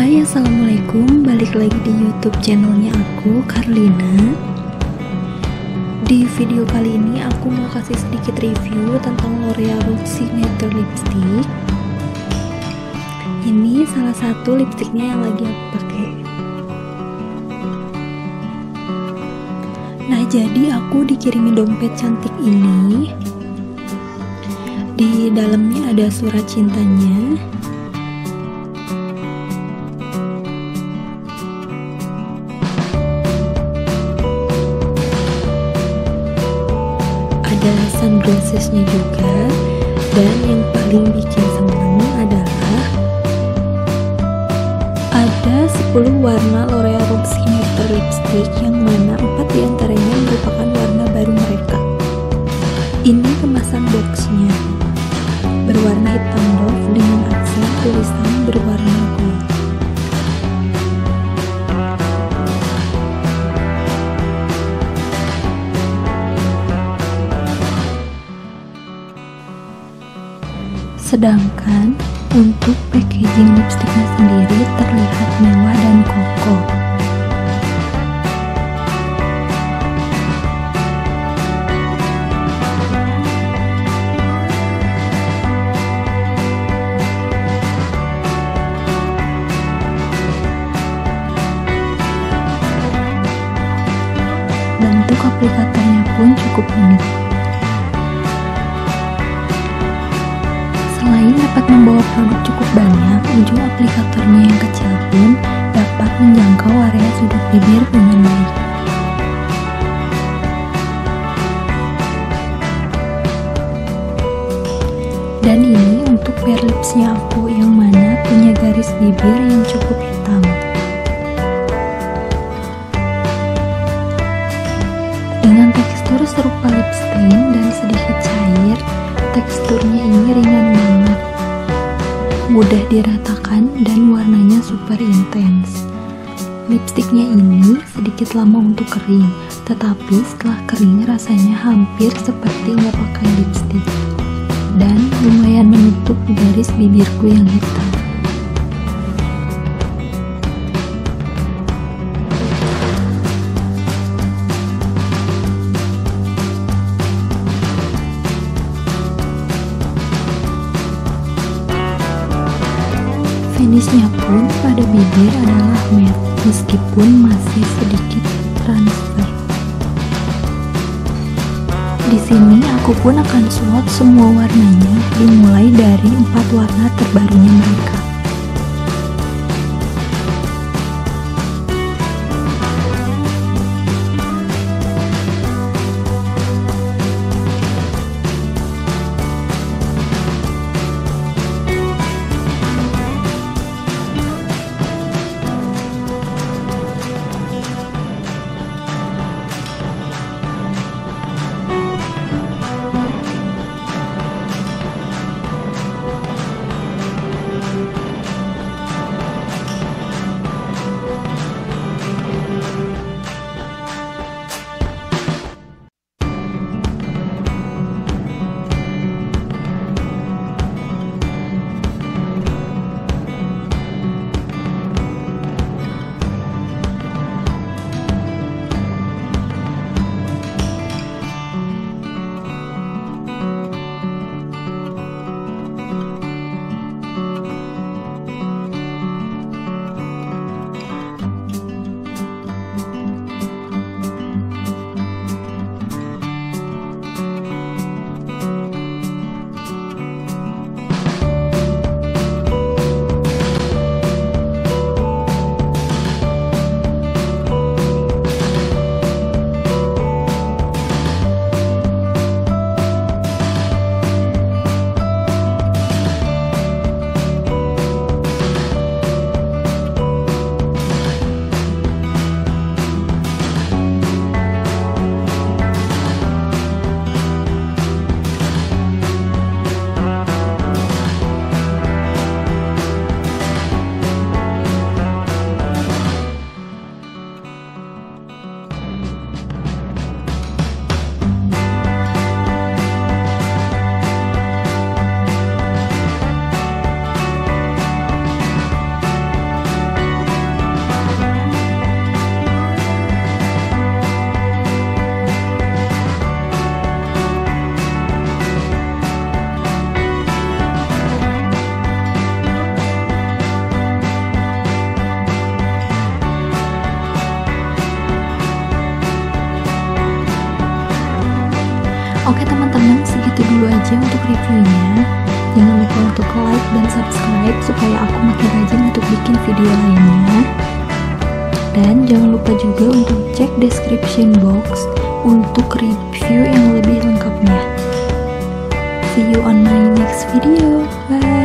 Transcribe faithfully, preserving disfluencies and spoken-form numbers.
Hai, assalamualaikum, balik lagi di YouTube channelnya aku, Carlina. Di video kali ini aku mau kasih sedikit review tentang L'Oreal Signature Lipstick. Ini salah satu lipstiknya yang lagi aku pakai. Nah, jadi aku dikirimi dompet cantik ini. Di dalamnya ada surat cintanya. Ada sunglassesnya juga, dan yang paling bikin seneng adalah ada sepuluh warna L'Oreal Signature Lipstick, yang mana empat diantaranya merupakan warna baru mereka. Ini kemasan boxnya berwarna hitam doff dengan aksen tulisan berwarna gold. Sedangkan untuk packaging lipstiknya sendiri terlihat mewah dan kokoh. Bentuk aplikatornya pun cukup unik. Selain dapat membawa produk cukup banyak, ujung aplikatornya yang kecil pun dapat menjangkau area sudut bibir dengan baik. Dan ini untuk bare lipsnya aku, yang mana punya garis bibir yang cukup hitam. Dengan tekstur serupa lip stain dan sedikit cair, teksturnya ini ringan banget, mudah diratakan, dan warnanya super intens. Lipstiknya ini sedikit lama untuk kering, tetapi setelah kering rasanya hampir seperti nggak pakai lipstik, dan lumayan menutup garis bibirku yang hitam. Finishnya pun pada bibir adalah matte, meskipun masih sedikit transfer. Di sini aku pun akan swatch semua warnanya, dimulai dari empat warna terbarunya mereka. Oke teman-teman, segitu dulu aja untuk reviewnya. Jangan lupa untuk like dan subscribe supaya aku makin rajin untuk bikin video lainnya. Dan jangan lupa juga untuk cek description box untuk review yang lebih lengkapnya. See you on my next video. Bye.